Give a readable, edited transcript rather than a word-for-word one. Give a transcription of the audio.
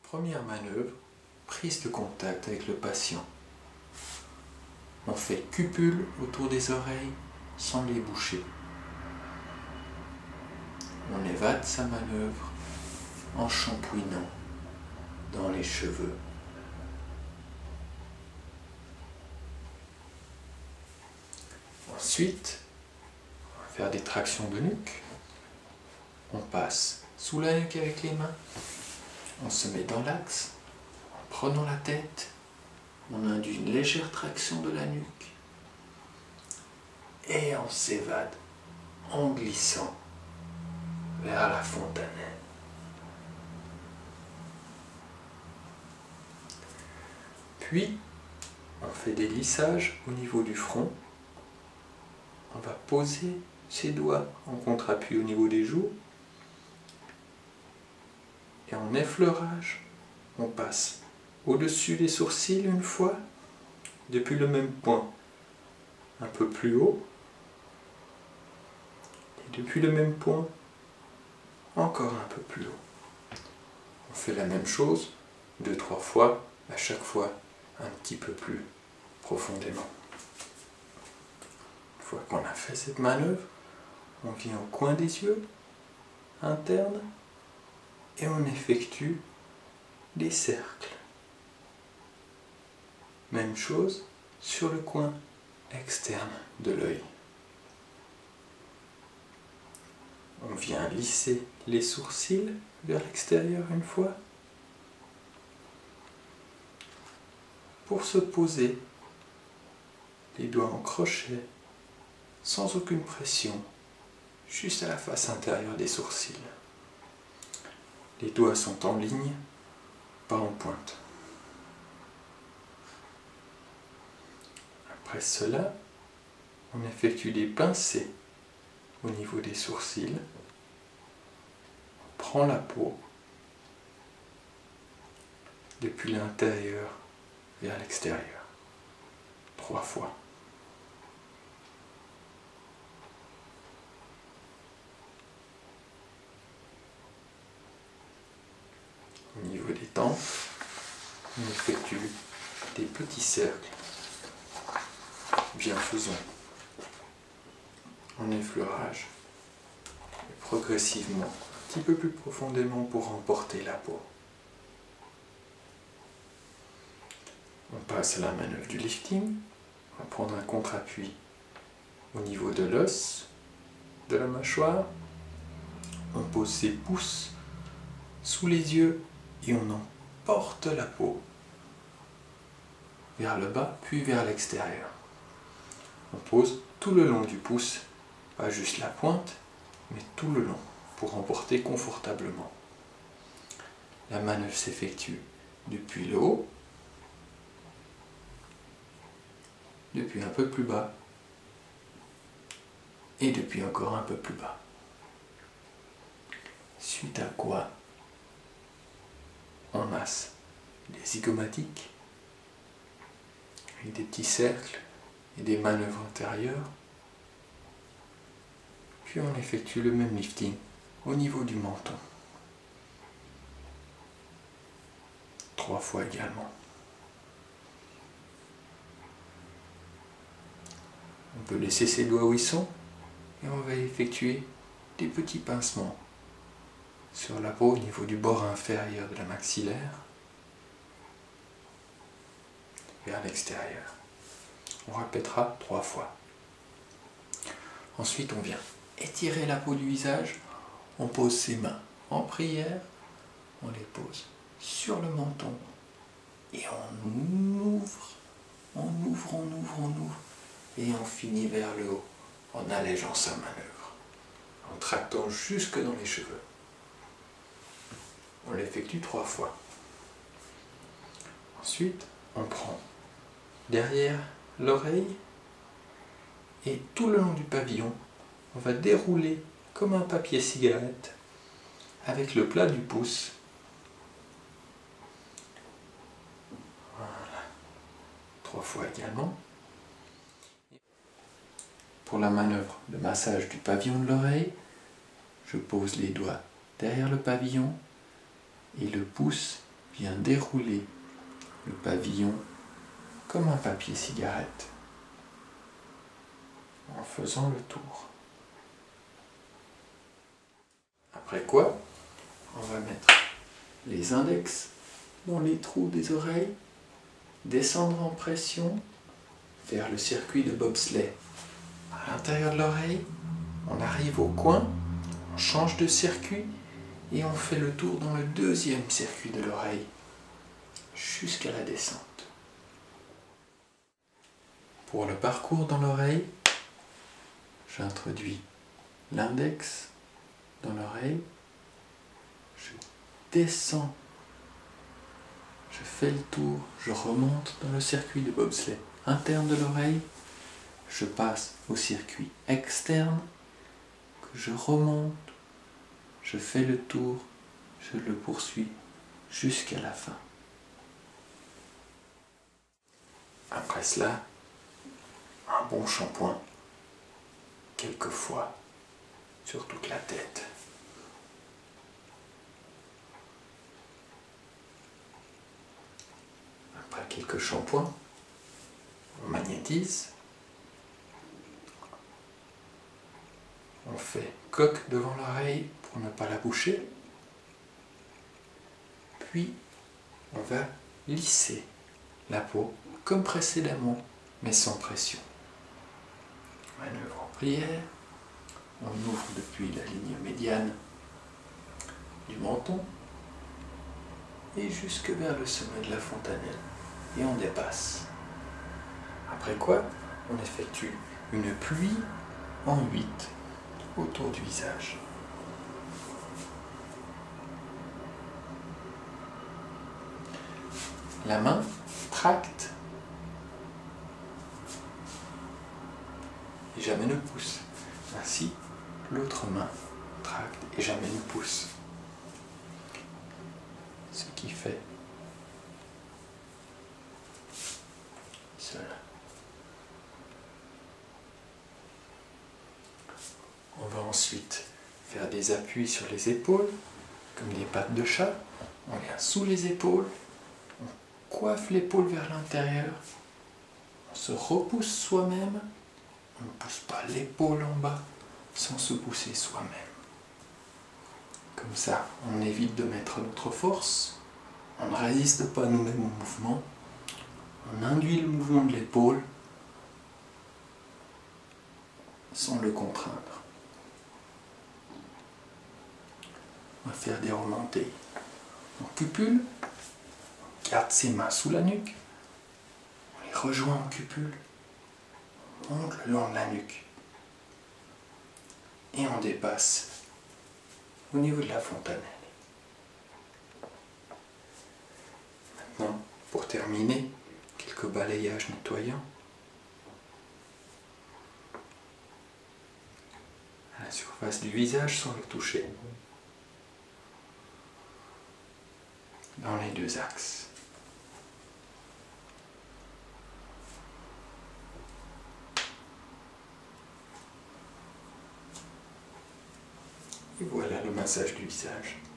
Première manœuvre, prise de contact avec le patient. On fait cupule autour des oreilles sans les boucher. On évade sa manœuvre en shampouinant dans les cheveux. Ensuite, on va faire des tractions de nuque. On passe sous la nuque avec les mains. On se met dans l'axe. En prenant la tête, on induit une légère traction de la nuque. Et on s'évade en glissant vers la fontanelle. Puis, on fait des lissages au niveau du front. On va poser ses doigts en contre-appui au niveau des joues. Et en effleurage, on passe au-dessus des sourcils une fois, depuis le même point, un peu plus haut. Et depuis le même point, encore un peu plus haut. On fait la même chose 2-3 fois, à chaque fois un petit peu plus profondément. Une fois qu'on a fait cette manœuvre, on vient au coin des yeux internes et on effectue des cercles. Même chose sur le coin externe de l'œil. On vient lisser les sourcils vers l'extérieur une fois pour se poser les doigts en crochet sans aucune pression, juste à la face intérieure des sourcils. Les doigts sont en ligne, pas en pointe. Après cela, on effectue des pincées au niveau des sourcils. On prend la peau depuis l'intérieur vers l'extérieur, 3 fois. Au niveau des tempes, on effectue des petits cercles bienfaisants en effleurage et progressivement, un petit peu plus profondément pour emporter la peau. On passe à la manœuvre du lifting. On va prendre un contre-appui au niveau de l'os de la mâchoire. On pose ses pouces sous les yeux et on emporte la peau vers le bas puis vers l'extérieur. On pose tout le long du pouce, pas juste la pointe, mais tout le long pour emporter confortablement. La manœuvre s'effectue depuis le haut, depuis un peu plus bas et depuis encore un peu plus bas. Suite à quoi on masse les zygomatiques avec des petits cercles et des manœuvres antérieures. Puis on effectue le même lifting au niveau du menton. 3 fois également. On peut laisser ses doigts où ils sont et on va effectuer des petits pincements sur la peau au niveau du bord inférieur de la maxillaire vers l'extérieur. On répétera 3 fois. Ensuite, on vient étirer la peau du visage. On pose ses mains en prière. On les pose sur le menton. Et on ouvre, on ouvre, on ouvre, on ouvre. Et on finit vers le haut en allégeant sa manœuvre. En tractant jusque dans les cheveux. On l'effectue 3 fois. Ensuite, on prend derrière l'oreille et tout le long du pavillon, on va dérouler comme un papier cigarette avec le plat du pouce. Voilà. 3 fois également. Pour la manœuvre de massage du pavillon de l'oreille, je pose les doigts derrière le pavillon et le pouce vient dérouler le pavillon comme un papier cigarette en faisant le tour. Après quoi, on va mettre les index dans les trous des oreilles, descendre en pression vers le circuit de bobsleigh. À l'intérieur de l'oreille, on arrive au coin, on change de circuit et on fait le tour dans le deuxième circuit de l'oreille jusqu'à la descente. Pour le parcours dans l'oreille, j'introduis l'index dans l'oreille, je descends, je fais le tour, je remonte dans le circuit de bobsleigh interne de l'oreille, je passe au circuit externe, que je remonte, je fais le tour, je le poursuis jusqu'à la fin. Après cela, un bon shampoing, quelquefois sur toute la tête. Après quelques shampoings, on magnétise, on fait coque devant l'oreille pour ne pas la boucher, puis on va lisser la peau comme précédemment, mais sans pression. Manœuvre en prière, on ouvre depuis la ligne médiane du menton et jusque vers le sommet de la fontanelle, et on dépasse. Après quoi, on effectue une pluie en 8 autour du visage. La main tracte et jamais ne pousse. Ainsi, l'autre main tracte et jamais ne pousse. Ce qui fait cela. On va ensuite faire des appuis sur les épaules, comme des pattes de chat. On vient sous les épaules, on coiffe l'épaule vers l'intérieur, on se repousse soi-même, on ne pousse pas l'épaule en bas sans se pousser soi-même. Comme ça, on évite de mettre notre force, on ne résiste pas nous-mêmes au mouvement, on induit le mouvement de l'épaule sans le contraindre. On va faire des remontées en cupule, on garde ses mains sous la nuque, on les rejoint en cupule, on monte le long de la nuque et on dépasse au niveau de la fontanelle. Maintenant, pour terminer, quelques balayages nettoyants à la surface du visage sans le toucher, dans les deux axes. Et voilà le massage du visage.